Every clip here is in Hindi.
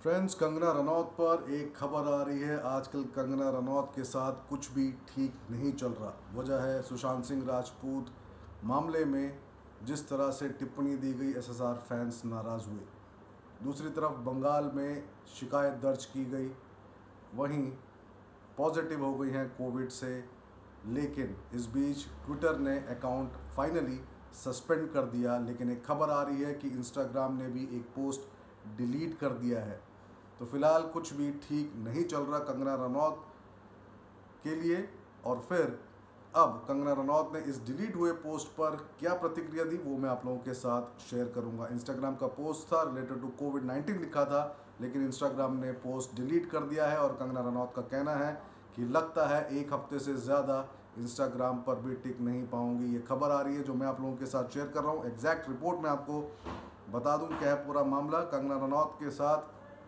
फ्रेंड्स, कंगना रनौत पर एक खबर आ रही है। आजकल कंगना रनौत के साथ कुछ भी ठीक नहीं चल रहा। वजह है सुशांत सिंह राजपूत मामले में जिस तरह से टिप्पणी दी गई, एसएसआर फैंस नाराज़ हुए। दूसरी तरफ बंगाल में शिकायत दर्ज की गई, वहीं पॉजिटिव हो गई हैं कोविड से। लेकिन इस बीच ट्विटर ने अकाउंट फाइनली सस्पेंड कर दिया। लेकिन एक खबर आ रही है कि इंस्टाग्राम ने भी एक पोस्ट डिलीट कर दिया है। तो फिलहाल कुछ भी ठीक नहीं चल रहा कंगना रनौत के लिए। और फिर अब कंगना रनौत ने इस डिलीट हुए पोस्ट पर क्या प्रतिक्रिया दी, वो मैं आप लोगों के साथ शेयर करूंगा। इंस्टाग्राम का पोस्ट था रिलेटेड टू कोविड-19 लिखा था, लेकिन इंस्टाग्राम ने पोस्ट डिलीट कर दिया है। और कंगना रनौत का कहना है कि लगता है एक हफ्ते से ज़्यादा इंस्टाग्राम पर भी टिक नहीं पाऊंगी। ये खबर आ रही है जो मैं आप लोगों के साथ शेयर कर रहा हूँ। एग्जैक्ट रिपोर्ट मैं आपको बता दूं क्या है पूरा मामला। कंगना रनौत के साथ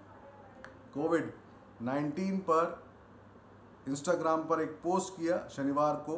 कोविड-19 पर इंस्टाग्राम पर एक पोस्ट किया शनिवार को,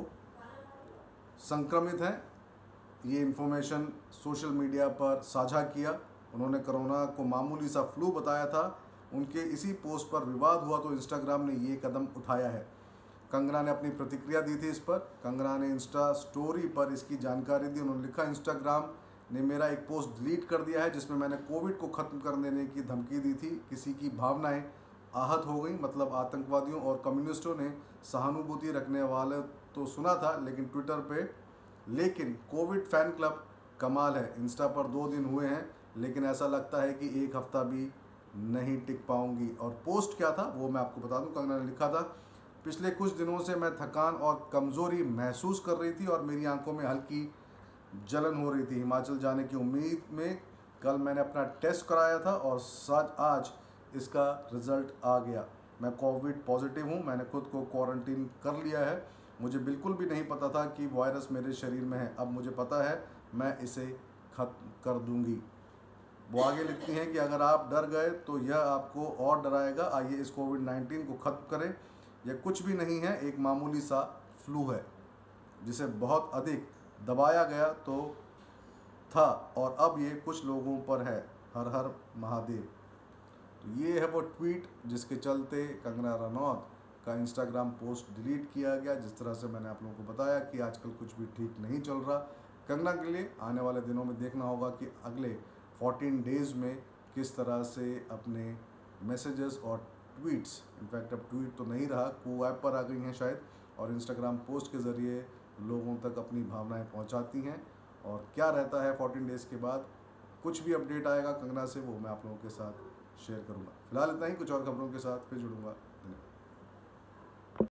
संक्रमित हैं ये इन्फॉर्मेशन सोशल मीडिया पर साझा किया। उन्होंने कोरोना को मामूली सा फ्लू बताया था। उनके इसी पोस्ट पर विवाद हुआ तो इंस्टाग्राम ने ये कदम उठाया है। कंगना ने अपनी प्रतिक्रिया दी थी इस पर। कंगना ने इंस्टा स्टोरी पर इसकी जानकारी दी। उन्होंने लिखा, इंस्टाग्राम ने मेरा एक पोस्ट डिलीट कर दिया है जिसमें मैंने कोविड को ख़त्म कर देने की धमकी दी थी। किसी की भावनाएं आहत हो गई, मतलब आतंकवादियों और कम्युनिस्टों ने सहानुभूति रखने वाले तो सुना था लेकिन ट्विटर पे। लेकिन कोविड फैन क्लब कमाल है, इंस्टा पर 2 दिन हुए हैं लेकिन ऐसा लगता है कि एक हफ्ता भी नहीं टिक पाऊंगी। और पोस्ट क्या था वो मैं आपको बता दूं। कंगना ने लिखा था, पिछले कुछ दिनों से मैं थकान और कमज़ोरी महसूस कर रही थी और मेरी आंखों में हल्की जलन हो रही थी। हिमाचल जाने की उम्मीद में कल मैंने अपना टेस्ट कराया था और आज इसका रिज़ल्ट आ गया। मैं कोविड पॉजिटिव हूँ। मैंने खुद को क्वारंटीन कर लिया है। मुझे बिल्कुल भी नहीं पता था कि वायरस मेरे शरीर में है। अब मुझे पता है, मैं इसे खत्म कर दूंगी। वो आगे लिखती हैं कि अगर आप डर गए तो यह आपको और डराएगा। आइए इस कोविड-19 को ख़त्म करें। यह कुछ भी नहीं है, एक मामूली सा फ्लू है जिसे बहुत अधिक दबाया गया तो था और अब ये कुछ लोगों पर है। हर हर महादेव। तो ये है वो ट्वीट जिसके चलते कंगना रनौत का इंस्टाग्राम पोस्ट डिलीट किया गया। जिस तरह से मैंने आप लोगों को बताया कि आजकल कुछ भी ठीक नहीं चल रहा कंगना के लिए। आने वाले दिनों में देखना होगा कि अगले 14 डेज़ में किस तरह से अपने मैसेजेस और ट्वीट्स, इनफैक्ट अब ट्वीट तो नहीं रहा, को ऐप पर आ गई हैं शायद, और इंस्टाग्राम पोस्ट के ज़रिए लोगों तक अपनी भावनाएं पहुंचाती हैं। और क्या रहता है 14 डेज़ के बाद, कुछ भी अपडेट आएगा कंगना से वो मैं आप लोगों के साथ शेयर करूंगा। फिलहाल इतना ही, कुछ और खबरों के साथ फिर जुड़ूंगा। धन्यवाद।